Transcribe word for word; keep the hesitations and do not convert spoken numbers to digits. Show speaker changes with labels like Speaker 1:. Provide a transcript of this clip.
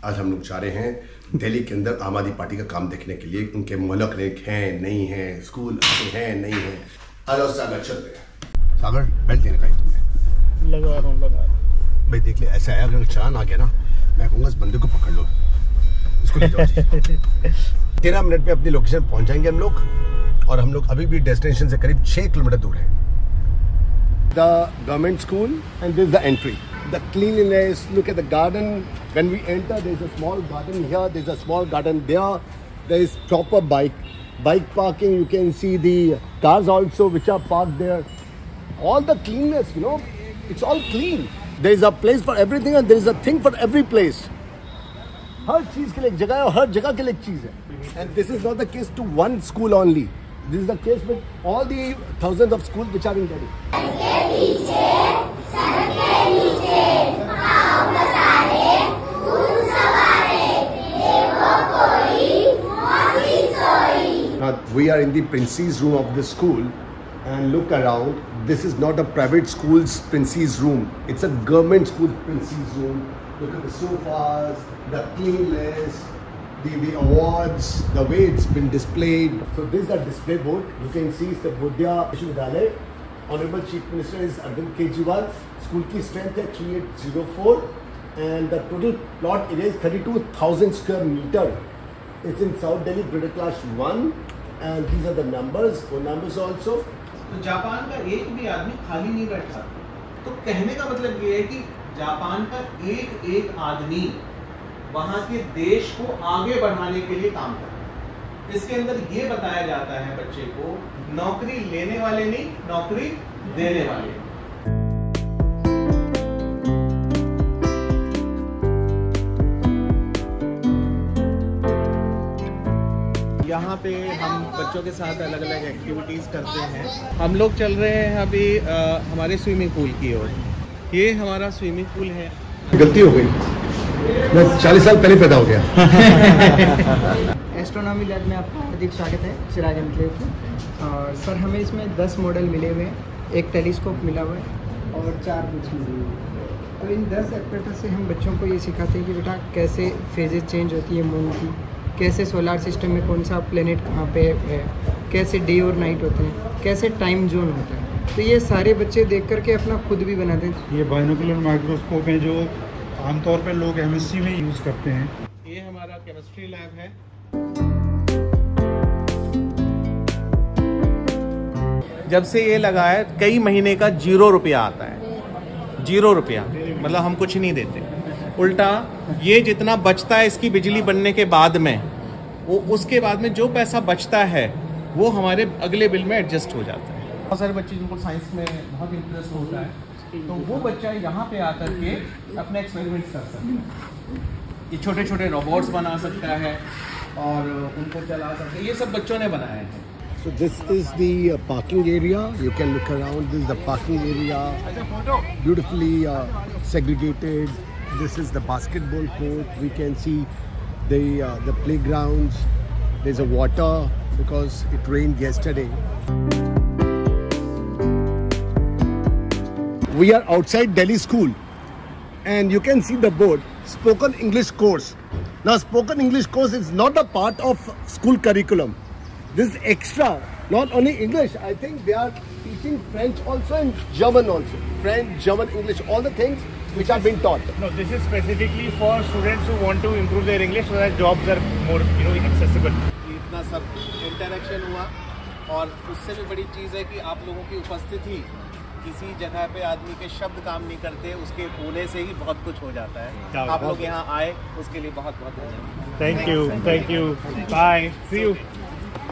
Speaker 1: आज हम लोग जा रहे हैं दिल्ली के अंदर आम आदमी पार्टी का काम देखने के लिए। उनके मोहल्ला क्लिनिक हैं नहीं है, स्कूल हैं नहीं है। आज सागर चलते हैं। सागर बेल्ट लेने का तुमने
Speaker 2: लगा रहा हूँ लगा रहा हूँ
Speaker 1: भाई। देख ले ऐसा है, अगर चालान आ गया ना, मैं कहूँगा इस बंदे को पकड़ लो, इसको ले जाओ। तेरह मिनट में अपनी लोकेशन पहुँच जाएंगे हम लोग, और हम लोग अभी भी डेस्टिनेशन से करीब छः किलोमीटर दूर है। The government school, and this is the entry. The cleanliness, look at the garden. When we enter, there is a small garden here, there is a small garden there. There is proper bike bike parking. You can see the cars also which are parked there. All the cleanness, you know, it's all clean. There is a place for everything and there is a thing for every place. हर चीज के लिए एक जगह है और हर जगह के लिए एक चीज है. And this is not the case to one school only. This is the case with all the thousands of schools which are in Delhi. Now we are in the Prince's room of the school, and look around. This is not a private school's Prince's room. It's a government school Prince's room. Look at the sofas, the cleanliness, the, the awards, the way it's been displayed. So this is a display board. You can see it's the Bodhya Vishwavidyalaya. Honorable Chief Minister is Arvind Kejriwal. School ki strength is thirty-eight oh four, and the total plot area is thirty-two thousand square meter. It's in South Delhi, Grid Class one, and these are the numbers. Phone numbers also.
Speaker 3: तो Japan का एक भी आदमी खाली नहीं बैठा। तो कहने का मतलब ये है कि जापान का एक एक आदमी वहां के देश को आगे बढ़ाने के लिए काम कर रहा है। इसके अंदर ये बताया जाता है बच्चे को, नौकरी लेने वाले नहीं, नौकरी देने वाले। यहाँ पे हम बच्चों के साथ अलग अलग एक्टिविटीज करते हैं। हम लोग चल रहे हैं अभी आ, हमारे स्विमिंग पूल की ओर। ये हमारा स्विमिंग पूल है।
Speaker 1: गलती हो गई, मैं चालीस साल पहले पैदा हो गया।
Speaker 4: एस्ट्रोनॉमी लैब में आपका हार्दिक स्वागत है सिराज एनक्लेव। और सर हमें इसमें दस मॉडल मिले हुए हैं, एक टेलीस्कोप मिला हुआ है और चार बुक्स मिली हुई है। तो इन दस एक्टिविटी से हम बच्चों को ये सिखाते हैं कि बेटा कैसे फेजेस चेंज होती है मून की, कैसे सोलार सिस्टम में कौन सा प्लेनेट कहाँ पे है, कैसे डे और नाइट होते हैं, कैसे टाइम जोन होता है। तो ये सारे बच्चे देख करके अपना खुद भी बनाते हैं।
Speaker 2: ये बाइनोकुलर माइक्रोस्कोप है जो आमतौर पर लोग केमिस्ट्री में यूज़ करते हैं।
Speaker 3: ये हमारा केमिस्ट्री लैब है। जब से ये लगा है कई महीने का जीरो रुपया आता है। जीरो रुपया मतलब हम कुछ नहीं देते, उल्टा ये जितना बचता है इसकी बिजली बनने के बाद में, वो उसके बाद में जो पैसा बचता है वो हमारे अगले बिल में एडजस्ट हो जाता है। बहुत सारे बच्चे जिनको साइंस में बहुत इंटरेस्ट होता है, तो वो बच्चा यहाँ पे आकर के अपने एक्सपेरिमेंट्स कर सकता है। ये छोटे छोटे रोबोट्स बना सकता है और उनको चला सकता है। ये सब बच्चों ने बनाए हैं।
Speaker 1: So this is the uh, parking area. You can look around. This is the parking area, beautifully uh, segregated. This is the basketball court. We can see the uh, the playgrounds. There's a water because it rained yesterday. We are outside Delhi School, and you can see the board, Spoken English course. Now, Spoken English course is not a part of school curriculum. This is extra. Not only English, I think they are teaching French also and German also. French, German, English, all the things which are being taught.
Speaker 2: No, this is specifically for students who want to improve their English so that jobs are more, you know, accessible.
Speaker 3: इतना सब interaction हुआ, और उससे भी बड़ी चीज़ है कि आप लोगों की उपस्थिति, किसी जगह पे आदमी के शब्द काम नहीं करते, उसके होने से ही बहुत कुछ हो जाता है। आप लोग यहाँ आए उसके लिए बहुत बहुत धन्यवाद।
Speaker 2: Thank you, thank you. Bye. See you.